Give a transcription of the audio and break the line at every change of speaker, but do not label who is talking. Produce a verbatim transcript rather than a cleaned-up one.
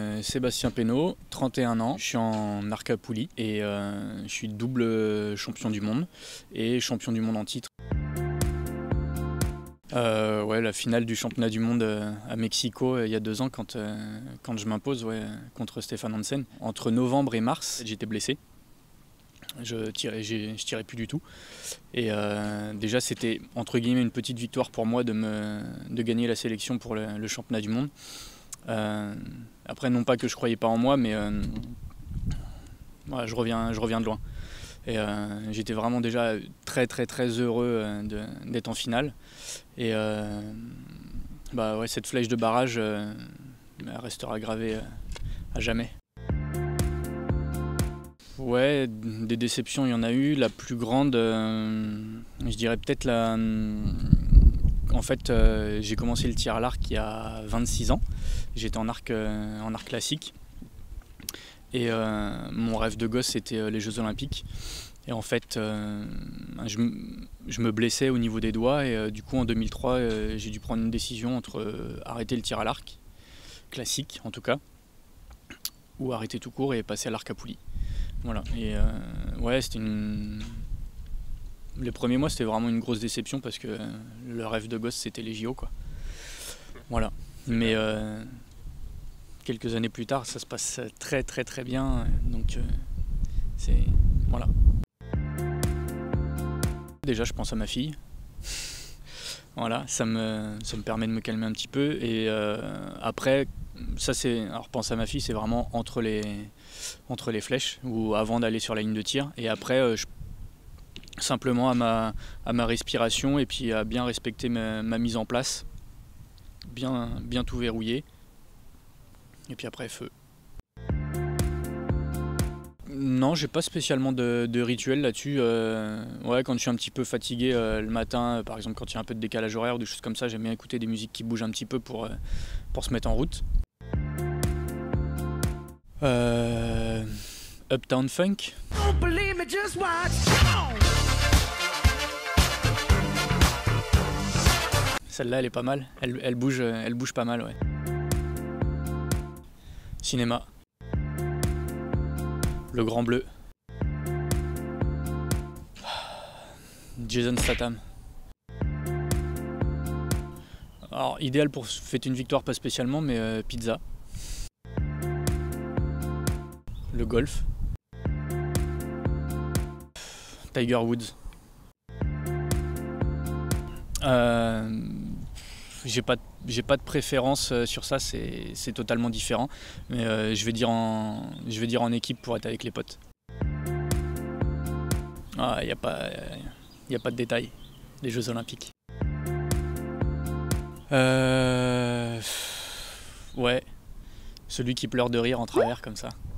Euh, Sébastien Pénaud, trente et un ans, je suis en arc à poulie et euh, je suis double champion du monde et champion du monde en titre. Euh, ouais, la finale du championnat du monde à Mexico il y a deux ans quand, euh, quand je m'impose ouais, contre Stefan Hansen. Entre novembre et mars, j'étais blessé. Je tirais, je tirais plus du tout. Et euh, déjà, c'était entre guillemets une petite victoire pour moi de, me, de gagner la sélection pour le, le championnat du monde. Euh, après, non pas que je croyais pas en moi, mais euh, voilà, je, reviens, je reviens de loin. Et euh, j'étais vraiment déjà très très très heureux de, d'être en finale. Et euh, bah ouais, cette flèche de barrage euh, elle restera gravée à jamais. Ouais, des déceptions, il y en a eu. La plus grande, euh, je dirais peut-être la... En fait, euh, j'ai commencé le tir à l'arc il y a vingt-six ans. J'étais en arc, euh, en arc classique. Et euh, mon rêve de gosse, c'était euh, les Jeux Olympiques. Et en fait, euh, je, je me blessais au niveau des doigts. Et euh, du coup, en deux mille trois, euh, j'ai dû prendre une décision entre euh, arrêter le tir à l'arc, classique en tout cas, ou arrêter tout court et passer à l'arc à poulie. Voilà. Et euh, ouais, c'était une... Les premiers mois, c'était vraiment une grosse déception parce que le rêve de gosse, c'était les J O, quoi. Voilà. Mais euh, quelques années plus tard, ça se passe très très très bien. Donc euh, c'est... Voilà. Déjà, je pense à ma fille. Voilà, ça me, ça me permet de me calmer un petit peu. Et euh, après, ça c'est... Alors, pense à ma fille, c'est vraiment entre les, entre les flèches, ou avant d'aller sur la ligne de tir. Et après, euh, je simplement à ma, à ma respiration et puis à bien respecter ma, ma mise en place, bien, bien tout verrouiller, et puis après feu. Non, j'ai pas spécialement de, de rituel là-dessus. Euh, ouais, quand je suis un petit peu fatigué euh, le matin, euh, par exemple quand il y a un peu de décalage horaire ou des choses comme ça, j'aime bien écouter des musiques qui bougent un petit peu pour, euh, pour se mettre en route. Euh, Uptown Funk. Celle-là, elle est pas mal. Elle, elle, bouge, elle bouge pas mal, ouais. Cinéma. Le Grand Bleu. Jason Statham. Alors, idéal pour fêter une victoire, pas spécialement, mais euh, pizza. Le golf. Tiger Woods. Euh, j'ai pas, j'ai pas de préférence sur ça, c'est, c'est totalement différent. Mais euh, je vais dire en, je vais dire en équipe pour être avec les potes. Ah, il n'y a pas, il y a pas de détail. Les Jeux Olympiques. Euh, ouais, celui qui pleure de rire en travers comme ça.